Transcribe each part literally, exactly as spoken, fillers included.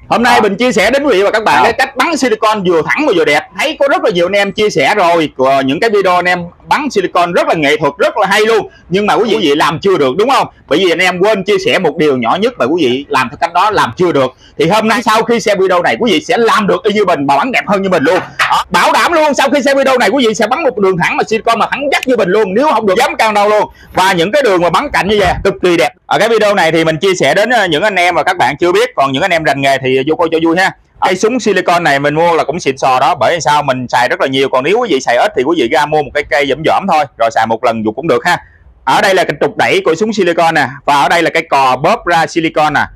Hôm nay mình chia sẻ đến quý vị và các bạn cái cách bắn silicon vừa thẳng và vừa đẹp. Thấy có rất là nhiều anh em chia sẻ rồi, những cái video anh em bắn silicon rất là nghệ thuật, rất là hay luôn, nhưng mà quý vị, quý vị làm chưa được, đúng không? Bởi vì anh em quên chia sẻ một điều nhỏ nhất mà quý vị làm theo cách đó làm chưa được. Thì hôm nay sau khi xem video này quý vị sẽ làm được y như mình mà bắn đẹp hơn như mình luôn. Đó, bảo đảm luôn, sau khi xem video này quý vị sẽ bắn một đường thẳng mà silicon mà thẳng chắc như mình luôn, nếu không được dám căng đâu luôn. Và những cái đường mà bắn cạnh như vậy cực kỳ đẹp. Ở cái video này thì mình chia sẻ đến những anh em mà các bạn chưa biết, còn những anh em rành nghề thì vô coi cho vui ha. Cây súng silicon này mình mua là cũng xịn sò đó, bởi vì sao mình xài rất là nhiều. Còn nếu quý vị xài ít thì quý vị ra mua một cái cây dỏm dỏm thôi, rồi xài một lần dùng cũng được ha. Ở đây là cái trục đẩy của súng silicon nè, và ở đây là cái cò bóp ra silicon nè.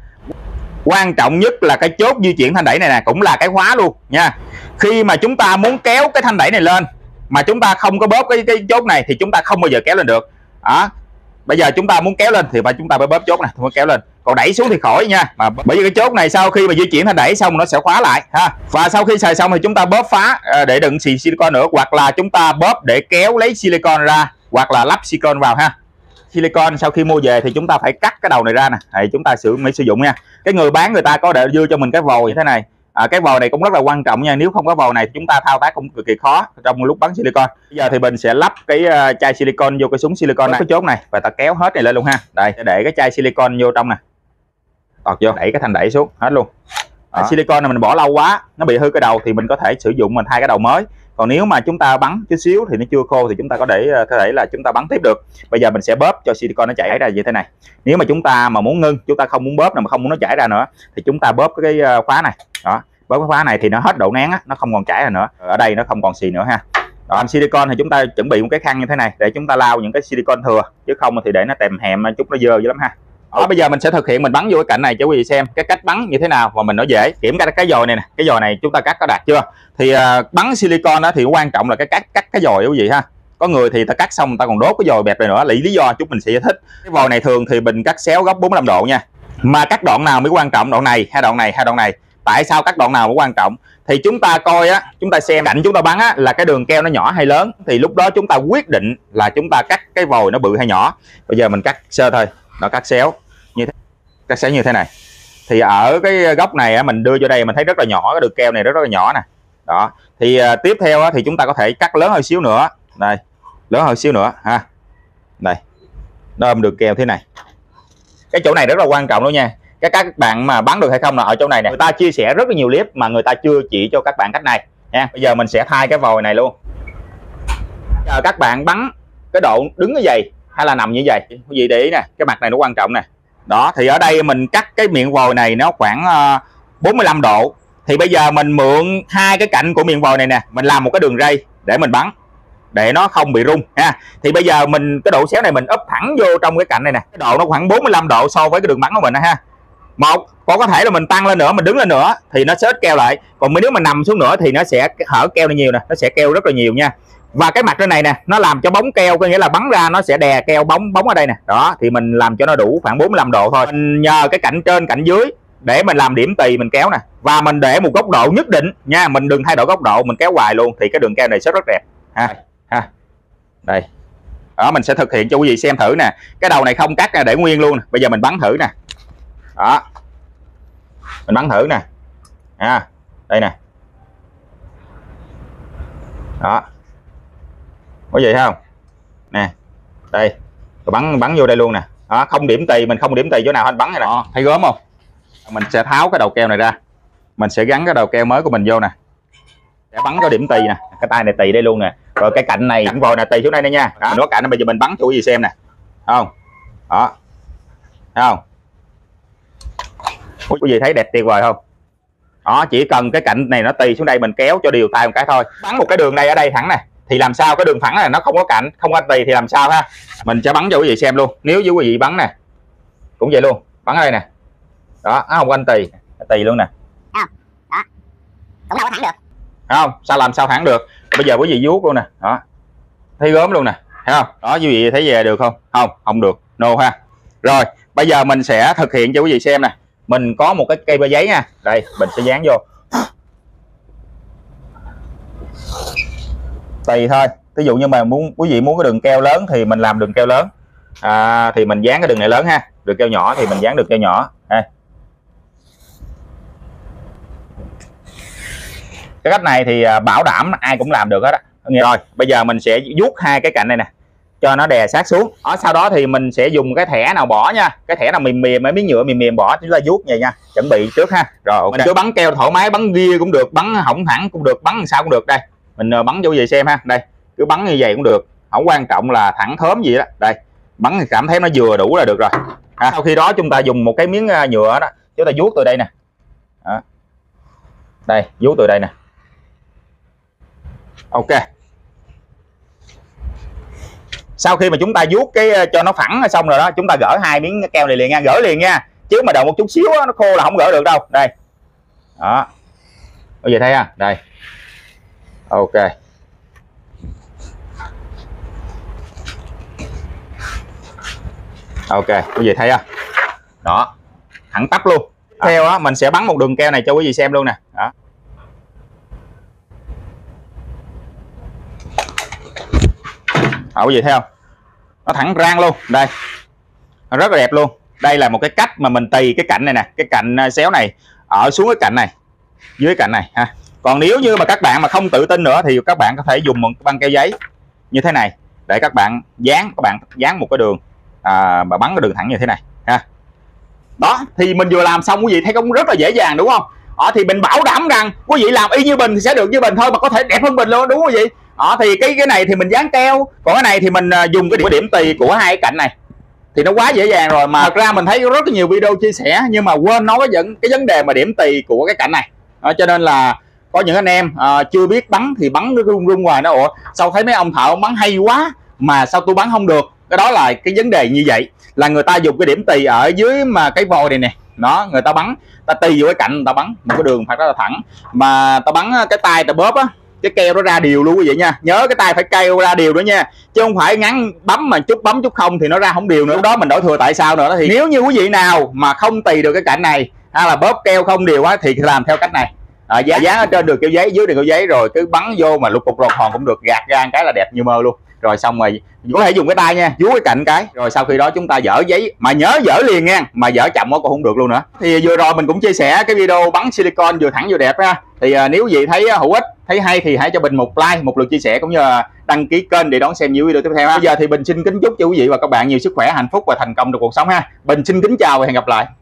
Quan trọng nhất là cái chốt di chuyển thanh đẩy này nè, cũng là cái khóa luôn nha. Khi mà chúng ta muốn kéo cái thanh đẩy này lên mà chúng ta không có bóp cái cái chốt này thì chúng ta không bao giờ kéo lên được. Đó. Bây giờ chúng ta muốn kéo lên thì phải chúng ta phải bóp chốt này mới kéo lên, còn đẩy xuống thì khỏi nha. Mà bởi vì cái chốt này sau khi mà di chuyển thanh đẩy xong nó sẽ khóa lại ha. Và sau khi xài xong thì chúng ta bóp phá để đựng xì silicon nữa, hoặc là chúng ta bóp để kéo lấy silicon ra, hoặc là lắp silicon vào ha. Silicon sau khi mua về thì chúng ta phải cắt cái đầu này ra nè, thì chúng ta sử mới sử dụng nha. Cái người bán người ta có để đưa cho mình cái vòi như thế này. À, cái vòi này cũng rất là quan trọng nha, nếu không có vòi này chúng ta thao tác cũng cực kỳ khó trong lúc bắn silicon. Bây giờ thì mình sẽ lắp cái uh, chai silicon vô cái súng silicon này, cái chốt này, và ta kéo hết này lên luôn ha. Đây, để cái chai silicon vô trong nè, tọt vô, đẩy cái thanh đẩy xuống hết luôn. À, silicon này mình bỏ lâu quá nó bị hư cái đầu thì mình có thể sử dụng mình thay cái đầu mới. Còn nếu mà chúng ta bắn chút xíu thì nó chưa khô thì chúng ta có để có thể là chúng ta bắn tiếp được. Bây giờ mình sẽ bóp cho silicon nó chảy ra như thế này. Nếu mà chúng ta mà muốn ngưng, chúng ta không muốn bóp nào mà không muốn nó chảy ra nữa thì chúng ta bóp cái khóa này. Đó, bóp cái khóa này thì nó hết độ nén á, nó không còn chảy ra nữa. Ở đây nó không còn xì nữa ha. Đó, silicon thì chúng ta chuẩn bị một cái khăn như thế này để chúng ta lau những cái silicon thừa, chứ không thì để nó tèm hèm chút nó dơ dữ lắm ha. Đó, bây giờ mình sẽ thực hiện mình bắn vô cái cạnh này cho quý vị xem cái cách bắn như thế nào, và mình nó dễ kiểm tra cái dòi này nè. Cái dòi này chúng ta cắt có đạt chưa? Thì uh, bắn silicon đó thì quan trọng là cái cắt cắt cái dòi quý vị ha. Có người thì ta cắt xong người ta còn đốt cái dòi bẹp này nữa, lý lý do chúng mình sẽ giải thích. Cái vòi này thường thì mình cắt xéo góc bốn mươi lăm độ nha. Mà cắt đoạn nào mới quan trọng, đoạn này hay đoạn này hay đoạn này? Tại sao cắt đoạn nào mới quan trọng? Thì chúng ta coi á, chúng ta xem cạnh chúng ta bắn á là cái đường keo nó nhỏ hay lớn, thì lúc đó chúng ta quyết định là chúng ta cắt cái vòi nó bự hay nhỏ. Bây giờ mình cắt sơ thôi, nó cắt xéo như thế, cắt xéo như thế này. Thì ở cái góc này á, mình đưa vô đây mình thấy rất là nhỏ, cái đường keo này rất, rất là nhỏ nè. Đó, thì uh, tiếp theo á, thì chúng ta có thể cắt lớn hơn xíu nữa. Đây, lớn hơn xíu nữa ha. Đây, đơm đường keo thế này. Cái chỗ này rất là quan trọng luôn nha. Các các bạn mà bắn được hay không là ở chỗ này nè. Người ta chia sẻ rất là nhiều clip mà người ta chưa chỉ cho các bạn cách này nha. Bây giờ mình sẽ thay cái vòi này luôn. Giờ các bạn bắn cái độ đứng như vậy hay là nằm như vậy, quý vị để ý nè, cái mặt này nó quan trọng nè. Đó, thì ở đây mình cắt cái miệng vòi này nó khoảng uh, bốn mươi lăm độ. Thì bây giờ mình mượn hai cái cạnh của miệng vòi này nè, mình làm một cái đường ray để mình bắn, để nó không bị rung ha. Thì bây giờ mình cái độ xéo này mình úp thẳng vô trong cái cạnh này nè, cái độ nó khoảng bốn mươi lăm độ so với cái đường bắn của mình ha. Một, có thể là mình tăng lên nữa, mình đứng lên nữa thì nó sẽ ít keo lại. Còn nếu mà nằm xuống nữa thì nó sẽ hở keo này nhiều nè, nó sẽ keo rất là nhiều nha. Và cái mặt trên này nè, nó làm cho bóng keo, có nghĩa là bắn ra nó sẽ đè keo bóng bóng ở đây nè. Đó, thì mình làm cho nó đủ khoảng bốn mươi lăm độ thôi. Mình nhờ cái cạnh trên cạnh dưới để mình làm điểm tì mình kéo nè, và mình để một góc độ nhất định nha, mình đừng thay đổi góc độ, mình kéo hoài luôn thì cái đường keo này sẽ rất đẹp ha. Ha. Đây. Đó, mình sẽ thực hiện cho quý vị xem thử nè. Cái đầu này không cắt ra, để nguyên luôn nè. Bây giờ mình bắn thử nè. Đó, mình bắn thử nè à, đây nè. Đó, có gì thấy không nè, đây rồi bắn bắn vô đây luôn nè. Đó, không điểm tì, mình không điểm tì chỗ nào anh bắn này nè. Đó, thấy gớm không? Mình sẽ tháo cái đầu keo này ra, mình sẽ gắn cái đầu keo mới của mình vô nè, để bắn có điểm tì nè. Cái tay này tì đây luôn nè, rồi cái cạnh này cạnh vòi nè tì xuống đây nè nha. Đó, mình có cạnh, bây giờ mình bắn cho quý vị xem nè, thấy không? Đó, thấy không? Quý vị thấy đẹp tuyệt vời không? Đó, chỉ cần cái cạnh này nó tì xuống đây, mình kéo cho đều tay một cái thôi. Bắn một cái đường đây ở đây thẳng này thì làm sao cái đường thẳng này nó không có cạnh, không có tì thì làm sao ha? Mình sẽ bắn cho quý vị xem luôn. Nếu như quý vị bắn nè cũng vậy luôn, bắn ở đây nè. Đó, nó không có anh tì, tì luôn nè. Đó, cũng đâu có thẳng được. Thấy không? Sao làm sao thẳng được? Bây giờ quý vị vuốt luôn nè. Đó, thấy gớm luôn nè, thấy không? Đó, quý vị thấy về được không? Không, không được, no ha. Rồi, bây giờ mình sẽ thực hiện cho quý vị xem nè. Mình có một cái cây bơ giấy nha, đây mình sẽ dán vô, tùy thôi. Ví dụ như mà muốn quý vị muốn cái đường keo lớn thì mình làm đường keo lớn, à, thì mình dán cái đường này lớn ha. Đường keo nhỏ thì mình dán đường keo nhỏ đây. Cái cách này thì bảo đảm ai cũng làm được hết á. Rồi bây giờ mình sẽ vuốt hai cái cạnh này nè cho nó đè sát xuống. Ở sau đó thì mình sẽ dùng cái thẻ nào bỏ nha, cái thẻ nào mềm mềm, mấy miếng nhựa mềm mềm bỏ, chúng ta vuốt vậy nha, chuẩn bị trước ha. Rồi mình cứ bắn keo thoải mái, bắn ria cũng được, bắn hỏng thẳng cũng được, bắn sao cũng được. Đây mình bắn vô gì xem ha, đây cứ bắn như vậy cũng được, không quan trọng là thẳng thớm gì đó. Đây bắn thì cảm thấy nó vừa đủ là được rồi ha. Sau khi đó chúng ta dùng một cái miếng nhựa đó, chúng ta vuốt từ đây nè đó. Đây vuốt từ đây nè, ok. Sau khi mà chúng ta vuốt cái cho nó phẳng xong rồi đó, chúng ta gỡ hai miếng keo này liền nha, gỡ liền nha, chứ mà đợi một chút xíu đó, nó khô là không gỡ được đâu. Đây đó, bây giờ thấy ha, đây ok. Ok, quý vị thấy không? Đó, thẳng tắp luôn. Theo á, mình sẽ bắn một đường keo này cho quý vị xem luôn nè. Đó. Đó, quý vị thấy không? Nó thẳng rang luôn. Đây, nó rất là đẹp luôn. Đây là một cái cách mà mình tì cái cạnh này nè, cái cạnh xéo này ở xuống cái cạnh này, dưới cạnh này ha. Còn nếu như mà các bạn mà không tự tin nữa thì các bạn có thể dùng một băng keo giấy như thế này để các bạn dán, các bạn dán một cái đường à, mà bắn cái đường thẳng như thế này ha. Đó thì mình vừa làm xong, quý vị thấy cũng rất là dễ dàng đúng không? Đó thì mình bảo đảm rằng quý vị làm y như mình thì sẽ được như mình thôi, mà có thể đẹp hơn mình luôn, đúng không quý vị? Đó thì cái cái này thì mình dán keo, còn cái này thì mình dùng cái điểm, điểm tì của hai cái cạnh này thì nó quá dễ dàng rồi. Mà thật ra mình thấy rất là nhiều video chia sẻ nhưng mà quên nói cái vấn cái vấn đề mà điểm tì của cái cạnh này. Đó, cho nên là có những anh em à, chưa biết bắn thì bắn nó rung rung ngoài nó, ủa sao thấy mấy ông thợ bắn hay quá mà sao tôi bắn không được? Cái đó là cái vấn đề như vậy, là người ta dùng cái điểm tì ở dưới mà cái vòi này nè, đó người ta bắn, ta tì vô cái cạnh, người ta bắn một cái đường phải rất là thẳng, mà ta bắn cái tay ta bóp á, cái keo nó ra đều luôn quý vị nha. Nhớ cái tay phải keo ra đều nữa nha, chứ không phải ngắn bấm mà chút bấm chút không thì nó ra không đều nữa. Lúc đó mình đổi thừa tại sao nữa. Thì nếu như quý vị nào mà không tì được cái cạnh này hay là bóp keo không đều á thì làm theo cách này. À, dán, dán ở trên đường keo giấy, dưới đường keo giấy, rồi cứ bắn vô mà lục cục lột hòn cũng được, gạt ra cái là đẹp như mơ luôn. Rồi xong rồi có thể dùng cái tay nha, vuốt cái cạnh cái, rồi sau khi đó chúng ta dỡ giấy, mà nhớ dỡ liền nha, mà dỡ chậm nó cũng không được luôn nữa. Thì vừa rồi mình cũng chia sẻ cái video bắn silicon vừa thẳng vừa đẹp ha. Thì à, nếu gì thấy hữu ích, thấy hay thì hãy cho Bình một like, một lượt chia sẻ cũng như là đăng ký kênh để đón xem nhiều video tiếp theo ha. Bây giờ thì Bình xin kính chúc cho quý vị và các bạn nhiều sức khỏe, hạnh phúc và thành công trong cuộc sống ha. Bình xin kính chào và hẹn gặp lại.